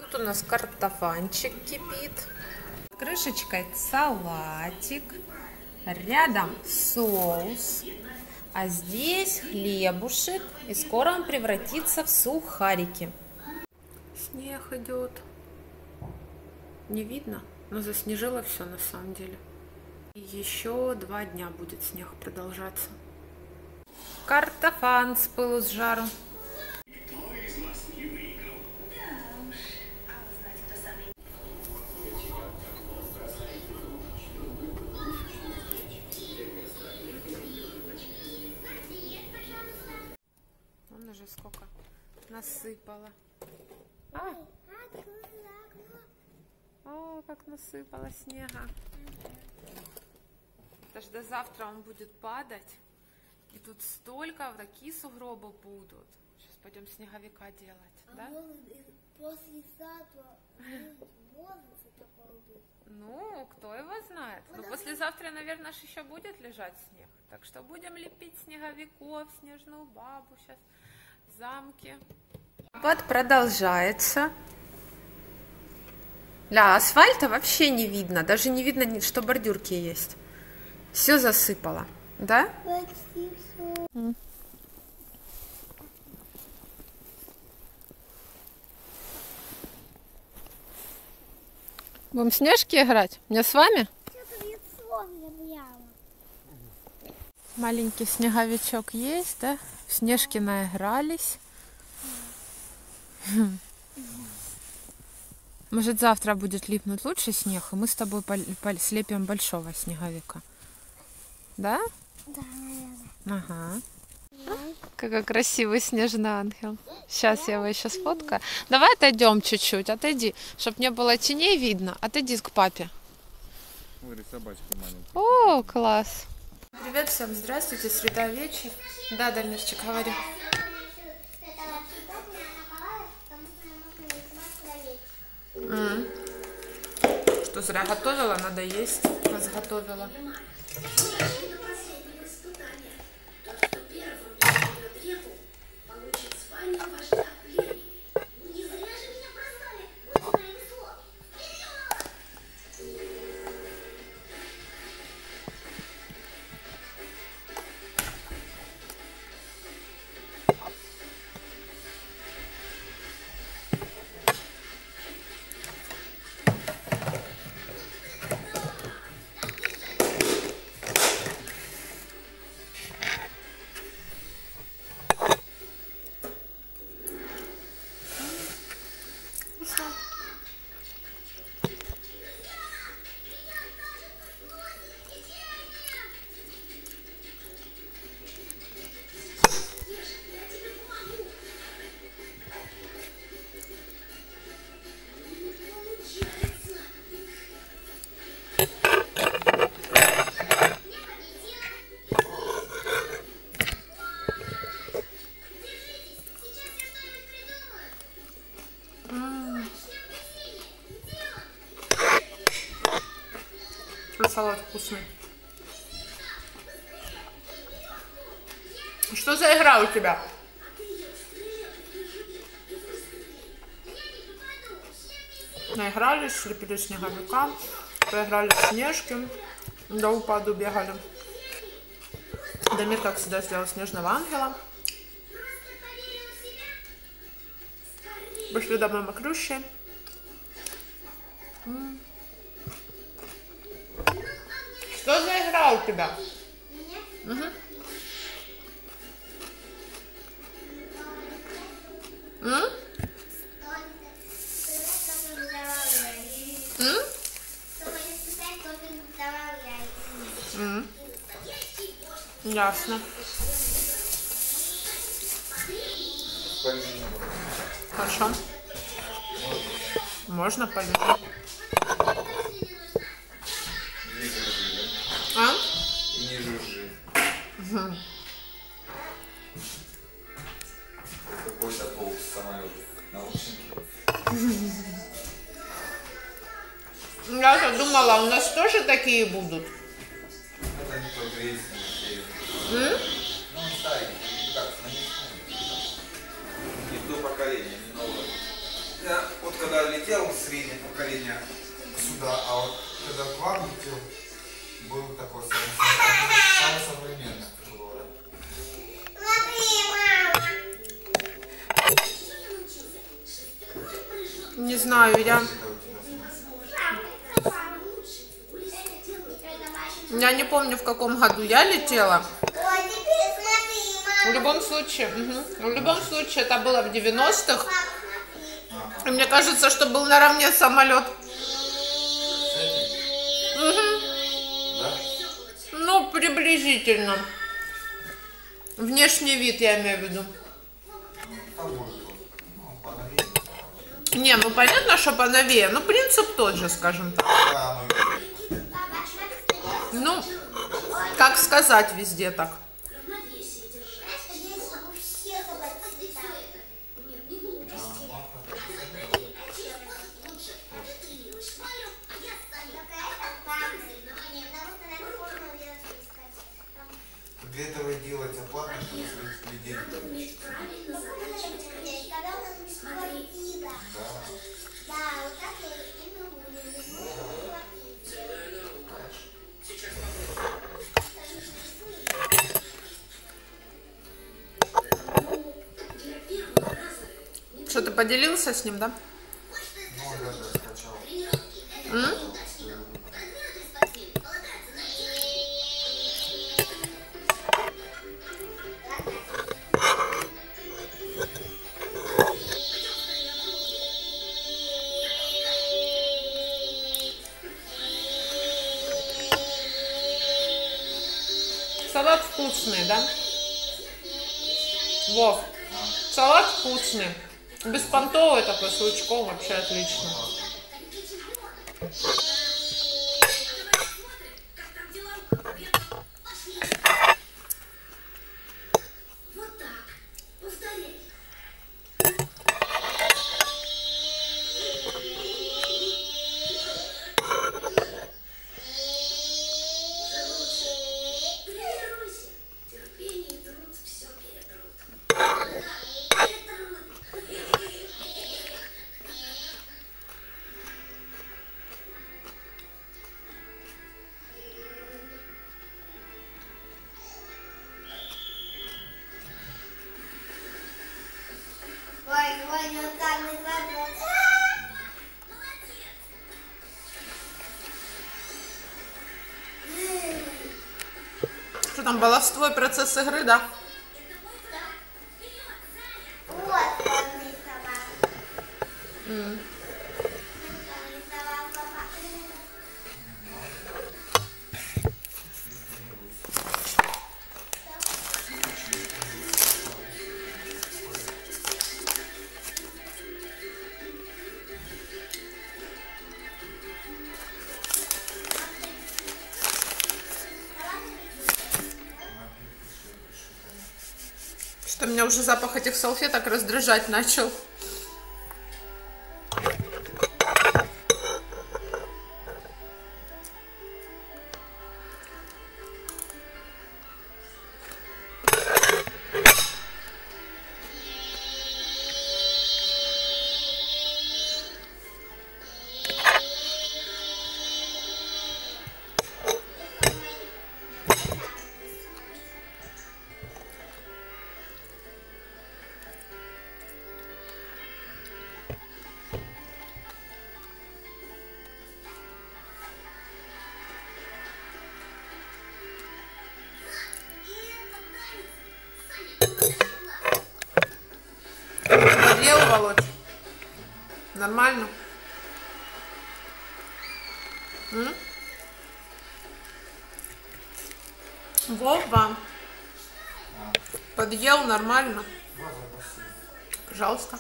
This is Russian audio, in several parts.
Тут у нас картофанчик кипит. Крышечкой салатик. Рядом соус. А здесь хлебушек. И скоро он превратится в сухарики. Снег идет. Не видно, но заснежило все на самом деле. И еще 2 дня будет снег продолжаться. Картофан с пылу с жару. Вон уже сколько насыпало. О, как насыпало снега. Даже до завтра он будет падать. И тут столько, такие сугробы будут. Сейчас пойдем снеговика делать, да? Послезавтра может такое быть. Ну, кто его знает. Но послезавтра, наверное, еще будет лежать снег. Так что будем лепить снеговиков, снежную бабу сейчас, замки. Вот продолжается. Для асфальта вообще не видно. Даже не видно, что бордюрки есть. Все засыпало, да? Почти все. Будем в снежки играть? Мне с вами? Маленький снеговичок есть, да? В снежки наигрались. Может, завтра будет липнуть лучше снег, и мы с тобой слепим большого снеговика. Да? Да, наверное. Ага. Какой красивый снежный ангел. Сейчас я его еще сфоткаю. Давай отойдем чуть-чуть, отойди, чтобы не было теней видно. Отойди к папе. Смотри, собачки маленькие. О, класс. Привет всем, здравствуйте, среда вечер. Да, Дамирчик, говори. Что, зря готовила? Надо есть. Разготовила. Салат вкусный. Что за игра у тебя? Наигрались, слепили снеговика, поиграли в снежки, до упаду бегали. Дамир, как всегда, сделал снежного ангела. Пошли домой мокрющие. Что за игра у тебя? Угу. Ясно. Хорошо. Можно полить? А? И не жужжи. Угу. Какой-то толк самолет. Наушники. Я-то думала, у нас тоже такие будут. Это не тот рейс, не Ну, старенький, как, не то поколение, не новое. Я вот когда летел среднее поколение сюда, а вот когда к вам летел, был такой самый современный. Не знаю, я не помню, в каком году я летела. В любом случае, это было в 90-х. И мне кажется, что был наравне самолет. Ну, приблизительно. Внешний вид, я имею в виду. Не, ну понятно, что поновее. Ну, принцип тот же, скажем так. Ну, как сказать, везде так. Для этого делается платно, чтобы своих людей не Что, ты поделился с ним, да? Ну, я даже скачал. Салат вкусный, да? Вов, салат вкусный. Беспонтовый такой, с лучком, вообще отлично. Что там, баловство и процесс игры, да? Что меня уже запах этих салфеток раздражать начал. Подъел, Володь? Нормально? Вова, подъел нормально? Пожалуйста.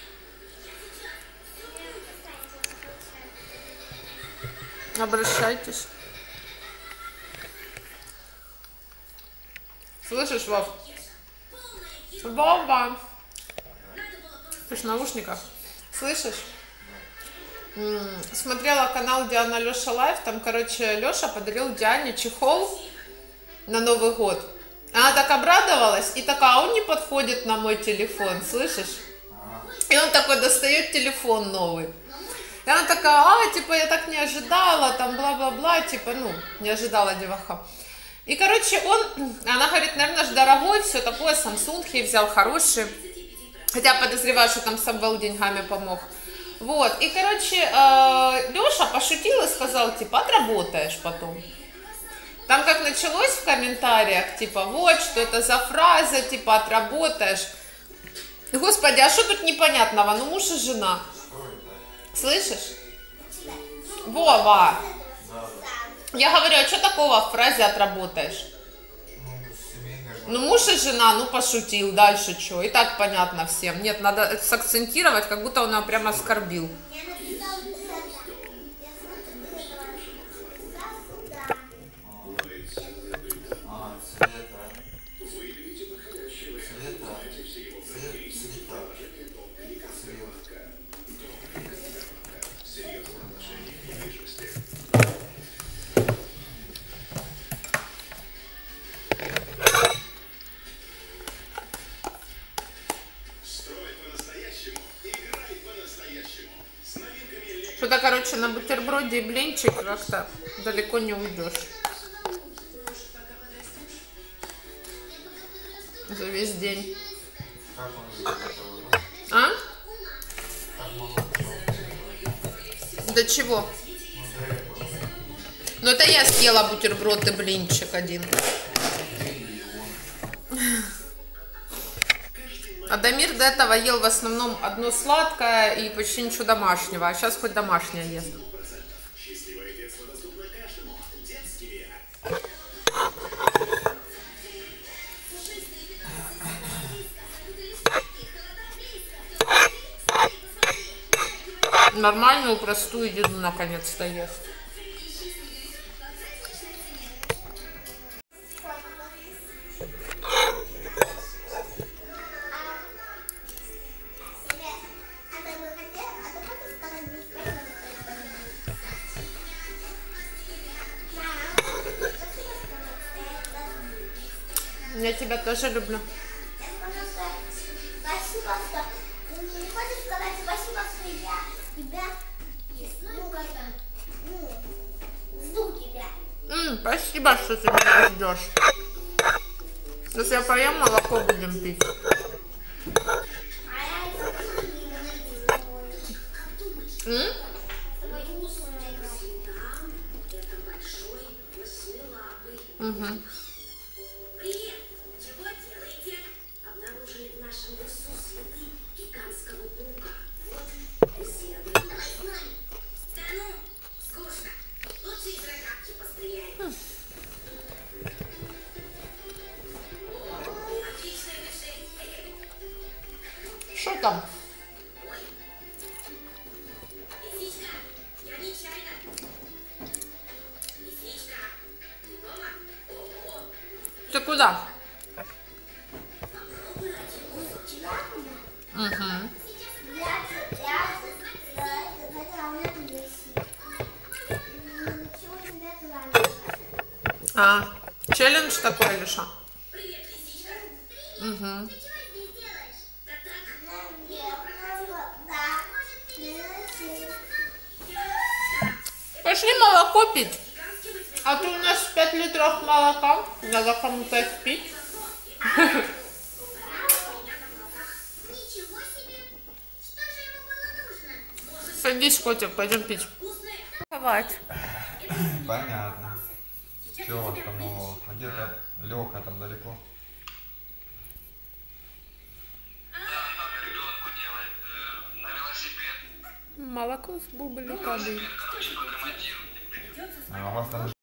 Обращайтесь. Слышишь, Вов? Вова! Ты ж в наушниках. Слышишь? Смотрела канал Диана Леша Лайф. Там, короче, Леша подарил Диане чехол на Новый год. Она так обрадовалась и такая, а он не подходит на мой телефон, слышишь? И он такой достает телефон новый. И она такая, типа, я так не ожидала, там, бла-бла-бла, типа, ну, не ожидала деваха. И, короче, она говорит, наверное, же дорогой, все такое, Samsung ей взял хороший. Хотя подозреваю, что там Самвел деньгами помог. Вот, и, короче, Леша пошутил и сказал, типа, отработаешь потом. Там как началось в комментариях, типа, вот, что это за фраза, типа, отработаешь. Господи, а что тут непонятного? Ну, муж и жена. Слышишь? Вова. Я говорю, а что такого в фразе отработаешь? Ну, муж и жена, ну, пошутил, дальше что? И так понятно всем. Нет, надо сакцентировать, как будто он его прямо оскорбил. Что-то, короче, на бутерброде и блинчик как-то далеко не уйдешь. За весь день. А? До чего? Ну, это я съела бутерброд и блинчик один. Адамир до этого ел в основном одно сладкое и почти ничего домашнего, а сейчас хоть домашнее ест. Нормальную простую еду наконец-то ест. Я тебя тоже люблю. Спасибо, что ты не хочешь сказать спасибо, что я тебя, ну, как-то, жду тебя. Спасибо, что ты меня ждешь. Сейчас я поем, молоко будем пить. Угу. Что там? Ты куда? Угу. Челлендж такой, Илюша? Угу. Пошли молоко пить. А то у нас 5 литров молока. Надо кому-то их пить. Садись, котик, пойдем пить. Понятно. Что у вас там нового? А где-то Леха там далеко? Молоко с бубликами. А у вас там